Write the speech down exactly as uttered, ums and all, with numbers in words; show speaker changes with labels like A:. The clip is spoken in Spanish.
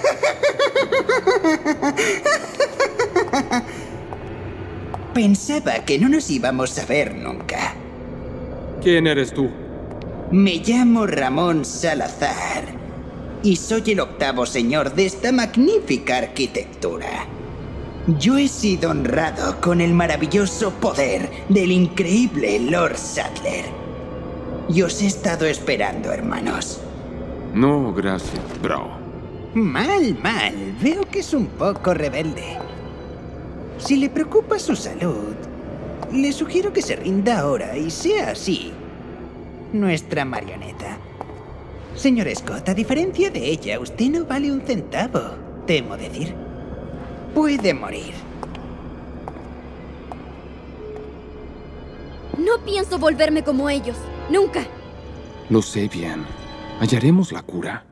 A: Pensaba que no nos íbamos a ver nunca.
B: ¿Quién eres tú?
A: Me llamo Ramón Salazar y soy el octavo señor de esta magnífica arquitectura. Yo he sido honrado con el maravilloso poder del increíble Lord Saddler. Y os he estado esperando, hermanos.
B: No, gracias, bro.
A: Mal, mal. Veo que es un poco rebelde. Si le preocupa su salud, le sugiero que se rinda ahora y sea así nuestra marioneta. Señor Scott, a diferencia de ella, usted no vale un centavo, temo decir. Puede morir.
C: No pienso volverme como ellos. Nunca.
B: Lo sé bien. Hallaremos la cura.